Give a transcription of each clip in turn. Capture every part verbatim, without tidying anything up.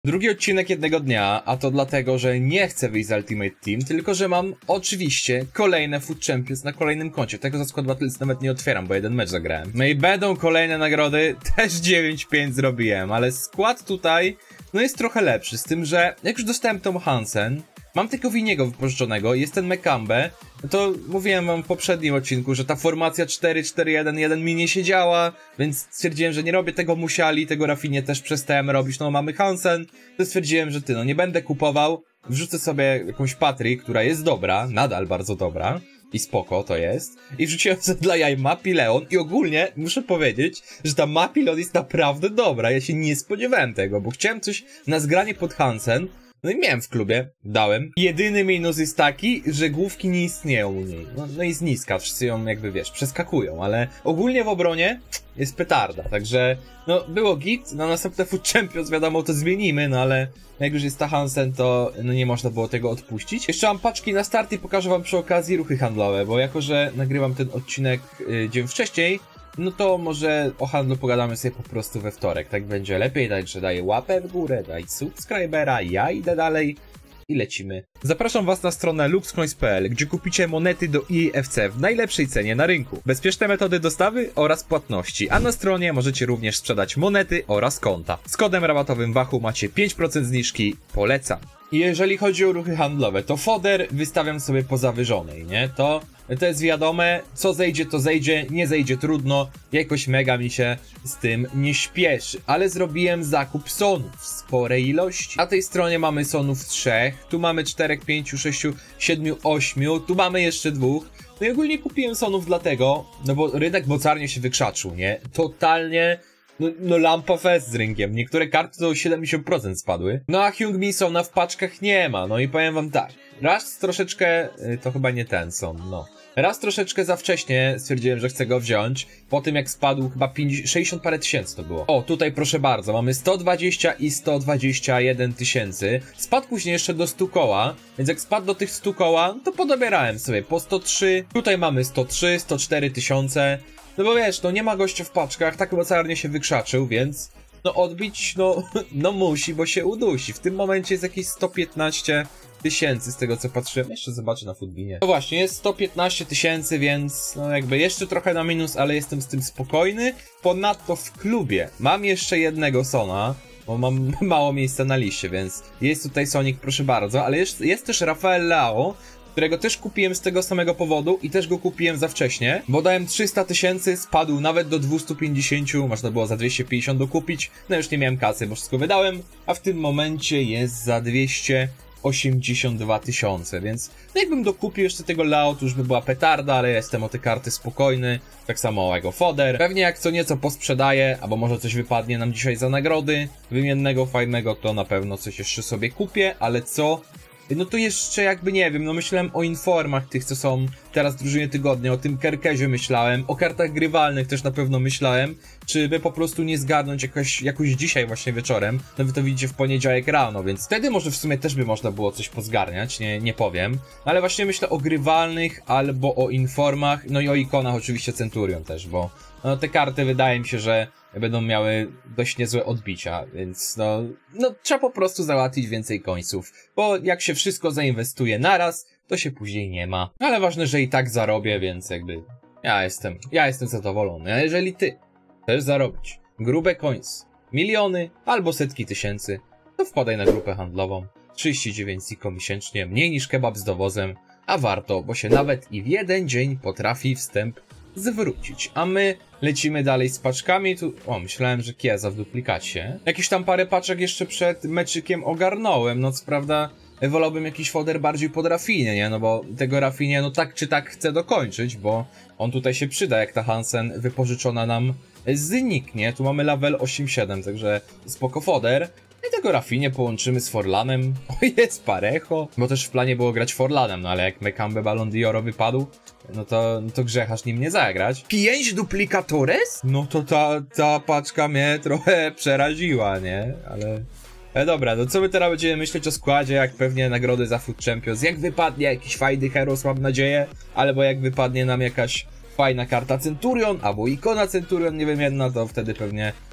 Drugi odcinek jednego dnia, a to dlatego, że nie chcę wyjść z Ultimate Team, tylko że mam oczywiście kolejne Food Champions na kolejnym koncie. Tego za Squad Battles nawet nie otwieram, bo jeden mecz zagrałem. No i będą kolejne nagrody, też dziewięć pięć zrobiłem, ale skład tutaj no jest trochę lepszy, z tym, że jak już dostałem Tom Hansen, mam tylko Winiego wypożyczonego, jest ten Mekambe, no to mówiłem wam w poprzednim odcinku, że ta formacja cztery cztery jeden jeden mi nie siedziała, więc stwierdziłem, że nie robię tego Musiali, tego Rafinie też przestałem robić, no mamy Hansen, to stwierdziłem, że ty, no nie będę kupował, wrzucę sobie jakąś Patry, która jest dobra, nadal bardzo dobra i spoko to jest, i wrzuciłem sobie dla jaj Mapileon i ogólnie muszę powiedzieć, że ta Mapileon jest naprawdę dobra, ja się nie spodziewałem tego, bo chciałem coś na zgranie pod Hansen. No i miałem w klubie, dałem. Jedyny minus jest taki, że główki nie istnieją u niej. No, no jest niska, wszyscy ją jakby, wiesz, przeskakują, ale ogólnie w obronie jest petarda, także no było git, na następne Food Champions wiadomo to zmienimy, no ale jak już jest ta Hansen, to no nie można było tego odpuścić. Jeszcze mam paczki na start i pokażę wam przy okazji ruchy handlowe, bo jako, że nagrywam ten odcinek yy, dzień wcześniej, no to może o handlu pogadamy sobie po prostu we wtorek, tak będzie lepiej, także daję łapę w górę, daj subskrybera, ja idę dalej i lecimy. Zapraszam was na stronę luxcoins kropka p l, gdzie kupicie monety do E A F C w najlepszej cenie na rynku. Bezpieczne metody dostawy oraz płatności, a na stronie możecie również sprzedać monety oraz konta. Z kodem rabatowym Wachu macie pięć procent zniżki, polecam. I jeżeli chodzi o ruchy handlowe, to foder wystawiam sobie po zawyżonej, nie? To, to jest wiadome, co zejdzie to zejdzie, nie zejdzie trudno, jakoś mega mi się z tym nie śpieszy. Ale zrobiłem zakup sonów w sporej ilości. Na tej stronie mamy sonów trzech, tu mamy czterech, pięciu, sześciu, siedmiu, ośmiu, tu mamy jeszcze dwóch. No i ogólnie kupiłem sonów dlatego, no bo rynek mocarnie się wykrzaczył, nie? Totalnie... No, no lampa fest z rynkiem. Niektóre karty to siedemdziesiąt procent spadły. No a Hyungmin Sona w paczkach nie ma. No i powiem wam tak. Raz troszeczkę... To chyba nie ten Son, no. Raz troszeczkę za wcześnie stwierdziłem, że chcę go wziąć. Po tym jak spadł chyba pięćdziesiąt, sześćdziesiąt parę tysięcy to było. O, tutaj proszę bardzo. Mamy sto dwadzieścia i sto dwadzieścia jeden tysięcy. Spadł później jeszcze do stu koła. Więc jak spadł do tych stu koła, to podobierałem sobie po sto trzy. Tutaj mamy sto trzy, sto cztery tysiące. No bo wiesz, no nie ma gościa w paczkach, tak mocarnie się wykrzaczył, więc no odbić, no, no musi, bo się udusi. W tym momencie jest jakieś sto piętnaście tysięcy z tego co patrzyłem. Jeszcze zobaczę na Foodbinie. No właśnie, jest sto piętnaście tysięcy, więc no jakby jeszcze trochę na minus, ale jestem z tym spokojny. Ponadto w klubie mam jeszcze jednego Sona, bo mam mało miejsca na liście, więc jest tutaj Sonic, proszę bardzo, ale jest, jest też Rafael Leao, którego też kupiłem z tego samego powodu i też go kupiłem za wcześnie, bo dałem trzysta tysięcy, spadł nawet do dwieście pięćdziesiąt, można było za dwieście pięćdziesiąt dokupić, no już nie miałem kasy, bo wszystko wydałem, a w tym momencie jest za dwieście osiemdziesiąt dwa tysiące, więc no jakbym dokupił jeszcze tego Lao, to już by była petarda, ale jestem o te karty spokojny, tak samo o jego foder. Pewnie jak co nieco posprzedaję, albo może coś wypadnie nam dzisiaj za nagrody wymiennego, fajnego, to na pewno coś jeszcze sobie kupię, ale co? No to jeszcze jakby nie wiem, no myślałem o informach tych, co są teraz w drużynie tygodnia, o tym Kerkezie myślałem, o kartach grywalnych też na pewno myślałem, czy by po prostu nie zgarnąć jakoś, jakoś dzisiaj właśnie wieczorem, no wy to widzicie w poniedziałek rano, więc wtedy może w sumie też by można było coś pozgarniać, nie, nie powiem, ale właśnie myślę o grywalnych albo o informach, no i o ikonach oczywiście Centurion też, bo no, te karty wydaje mi się, że będą miały dość niezłe odbicia, więc no, no trzeba po prostu załatwić więcej końców, bo jak się wszystko zainwestuje naraz, to się później nie ma. Ale ważne, że i tak zarobię, więc jakby ja jestem, ja jestem zadowolony, a jeżeli ty chcesz zarobić grube coins, miliony albo setki tysięcy, to wpadaj na grupę handlową, trzydzieści dziewięć siko miesięcznie, mniej niż kebab z dowozem, a warto, bo się nawet i w jeden dzień potrafi wstęp zwrócić. A my lecimy dalej z paczkami. Tu... O, myślałem, że Kieza w duplikacie. Jakieś tam parę paczek jeszcze przed meczykiem ogarnąłem. No co prawda wolałbym jakiś foder bardziej pod Rafinie, nie? No bo tego Rafinie no tak czy tak chcę dokończyć, bo on tutaj się przyda, jak ta Hansen wypożyczona nam zniknie. Tu mamy level osiem siedem, także spoko foder. I tego Rafinie połączymy z Forlanem. O, jest Parejo. Bo też w planie było grać Forlanem, no ale jak Mekambe Ballon d'Oro wypadł, no to, no to grzecharz nim nie zagrać. pięć duplikatores? No to ta, ta paczka mnie trochę przeraziła, nie? Ale... Ale dobra, no co my teraz będziemy myśleć o składzie, jak pewnie nagrody za Food Champions, jak wypadnie jakiś fajny heros, mam nadzieję, albo jak wypadnie nam jakaś fajna karta Centurion, albo ikona Centurion, nie wiem jedna, to wtedy pewnie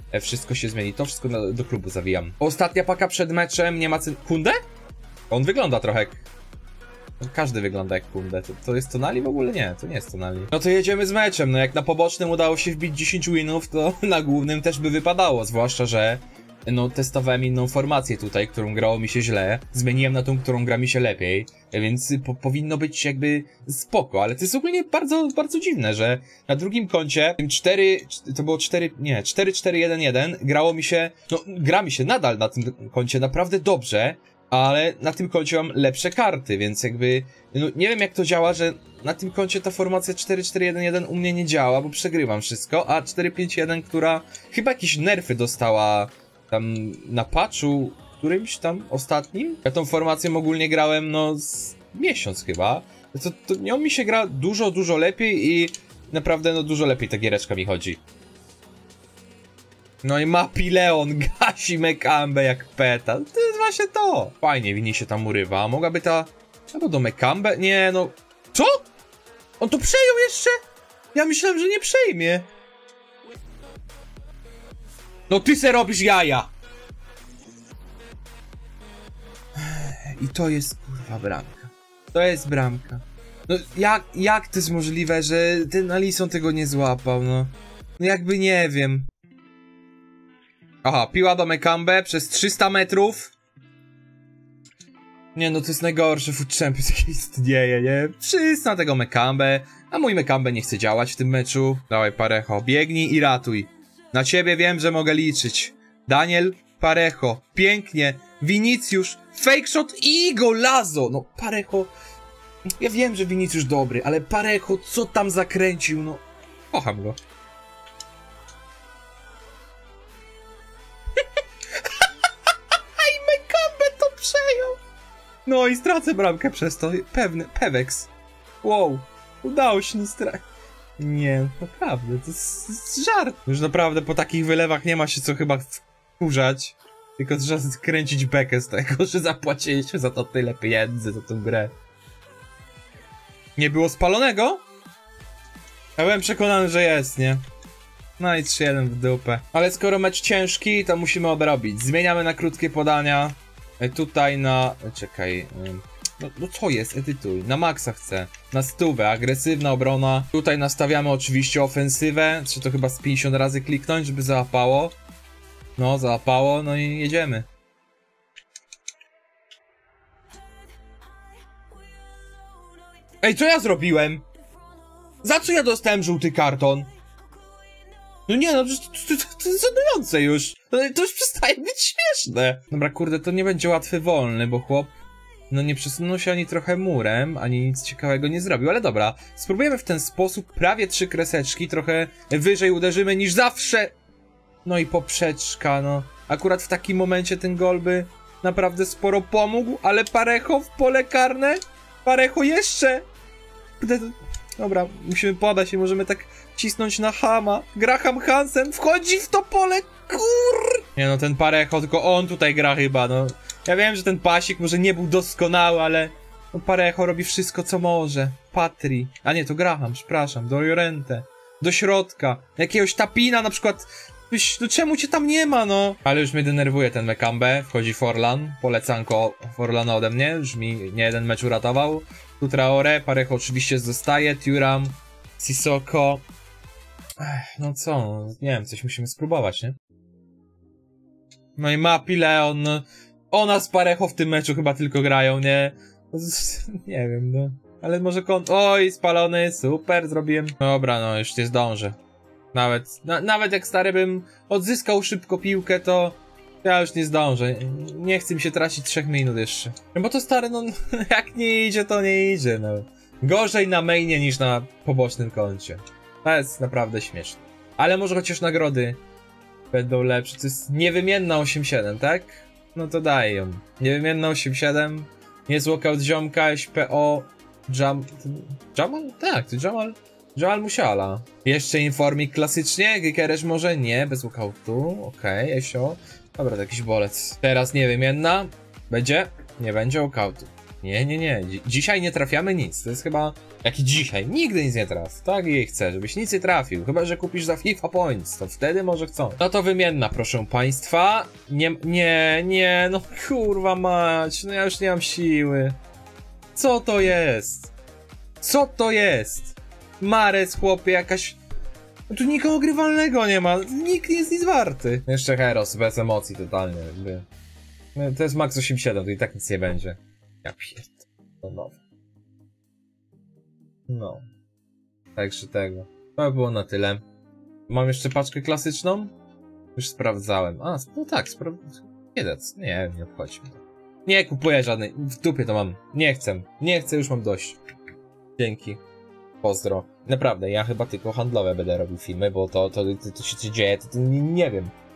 e, wszystko się zmieni. To wszystko na, do klubu zawijam. Ostatnia paka przed meczem, nie ma cen... Kunde? On wygląda trochę jak... Każdy wygląda jak Kunde. To, to jest Tonali w ogóle? Nie, to nie jest Tonali. No to jedziemy z meczem. No jak na pobocznym udało się wbić dziesięć winów, to na głównym też by wypadało. Zwłaszcza, że no testowałem inną formację tutaj, którą grało mi się źle. Zmieniłem na tą, którą gra mi się lepiej. Więc po, powinno być jakby spoko. Ale to jest ogólnie bardzo, bardzo dziwne, że na drugim koncie cztery, to było cztery, nie, cztery cztery jeden jeden grało mi się, no gra mi się nadal na tym koncie naprawdę dobrze. Ale na tym koncie mam lepsze karty, więc jakby... No nie wiem jak to działa, że na tym koncie ta formacja cztery cztery jeden jeden u mnie nie działa, bo przegrywam wszystko, a cztery pięć jeden, która chyba jakieś nerfy dostała tam na patchu którymś tam ostatnim. Ja tą formacją ogólnie grałem no z miesiąc chyba. To, to nią mi się gra dużo, dużo lepiej i naprawdę no dużo lepiej ta giereczka mi chodzi. No i Mapi Leon gasi Mekambę jak peta. To jest właśnie to. Fajnie, Vini się tam urywa. Mogłaby ta... Albo do Mekambę? Nie, no... Co? On to przejął jeszcze? Ja myślałem, że nie przejmie. No ty se robisz jaja. I to jest kurwa bramka. To jest bramka. No jak, jak to jest możliwe, że ten Alisson tego nie złapał, no? No jakby nie wiem. Aha, piła do Mekambę przez trzysta metrów. Nie no, to jest najgorszy Foot Champions jaki istnieje, nie? Wszyscy na tego Mekambę, a mój Mekambę nie chce działać w tym meczu. Dawaj Parejo, biegnij i ratuj. Na ciebie wiem, że mogę liczyć. Daniel Parejo, pięknie. Vinicius, fake shot i golazo. No Parejo, ja wiem, że Vinicius dobry, ale Parejo co tam zakręcił, no. Kocham go. No i stracę bramkę przez to. Pewny, Pewex. Wow. Udało się nie stracić. Nie, naprawdę, to jest, jest żart. Już naprawdę po takich wylewach nie ma się co chyba wkurzać. Tylko trzeba kręcić bekę z tego, że zapłaciliśmy za to tyle pieniędzy, za tę grę. Nie było spalonego? Ja byłem przekonany, że jest, nie? No i trzy jeden w dupę. Ale skoro mecz ciężki, to musimy odrobić. Zmieniamy na krótkie podania. Tutaj na... Czekaj... No, no co jest? Edytuj. Na maksa chcę. Na stówę. Agresywna obrona. Tutaj nastawiamy oczywiście ofensywę. Trzeba to chyba z pięćdziesiąt razy kliknąć, żeby załapało. No, załapało. No i jedziemy. Ej, co ja zrobiłem? Za co ja dostałem żółty karton? No nie, no to, to, to, to jest żenujące już. To już przestaje być śmieszne. Dobra, kurde, to nie będzie łatwy wolny, bo chłop... No nie przesunął się ani trochę murem, ani nic ciekawego nie zrobił, ale dobra. Spróbujemy w ten sposób, prawie trzy kreseczki, trochę wyżej uderzymy niż zawsze. No i poprzeczka, no. Akurat w takim momencie ten gol by naprawdę sporo pomógł, ale Parejo w pole karne. Parejo jeszcze. Dobra, musimy podać i możemy tak cisnąć na Hama. Graham Hansen wchodzi w to pole, kur... Nie no, ten Parejo, tylko on tutaj gra chyba, no. Ja wiem, że ten pasik może nie był doskonały, ale... No Parejo robi wszystko, co może. Patri. A nie, to Graham, przepraszam. Do Llorente. Do środka. Jakiegoś Tapina na przykład. No czemu cię tam nie ma, no? Ale już mnie denerwuje ten Mekambę. Wchodzi Forlan. Polecanko Forlana ode mnie. Już mi nie jeden mecz uratował. Tu Traore. Parejo oczywiście zostaje. Thuram. Sissoko. Ech, no co? No, nie wiem, coś musimy spróbować, nie? No i Mapi Leon. No. Ona z Parejo w tym meczu chyba tylko grają, nie? Nie wiem, no. Ale może kon... Oj, spalony, super, zrobiłem. Dobra, no, już nie zdążę. Nawet, na, nawet jak stary bym odzyskał szybko piłkę, to ja już nie zdążę. Nie chcę mi się tracić trzech minut jeszcze. No bo to stary, no, jak nie idzie, to nie idzie, no. Gorzej na mainie niż na pobocznym koncie. To jest naprawdę śmieszne. Ale może chociaż nagrody będą lepsze. To jest niewymienna osiem siedem, tak? No to daję ją. Niewymienna osiem siedem. Jest walkout ziomka, S P O, Jam... Jamal? Tak, to Jamal... Jamal Musiala. Jeszcze informik klasycznie, Gykeres może? Nie, bez walkoutu. Okej, okay, Esio. Dobra, to jakiś bolec. Teraz niewymienna. Będzie? Nie będzie walkoutu. Nie, nie, nie. Dzi dzisiaj nie trafiamy nic. To jest chyba... Jak i dzisiaj. Nigdy nic nie traf. Tak jej chcę, żebyś nic nie trafił. Chyba że kupisz za FIFA Points. To wtedy może chcą. No to wymienna, proszę państwa. Nie, nie, nie. No kurwa mać. No ja już nie mam siły. Co to jest? Co to jest? Mares, chłopie, jakaś... No tu nikogo grywalnego nie ma. Nikt nie jest nic warty. Jeszcze Heros, bez emocji totalnie. Jakby. To jest max osiemdziesiąt siedem, to i tak nic nie będzie. Ja pierd... No nowe. No. Także tego. To by było na tyle. Mam jeszcze paczkę klasyczną? Już sprawdzałem. A, no tak, sprawdzałem. Nie dec. Nie, nie obchodzi mnie. Nie kupuję żadnej. W dupie to mam. Nie chcę. Nie chcę, już mam dość. Dzięki. Pozdro. Naprawdę, ja chyba tylko handlowe będę robił filmy, bo to, to, to, to się dzieje, to, to nie, nie wiem.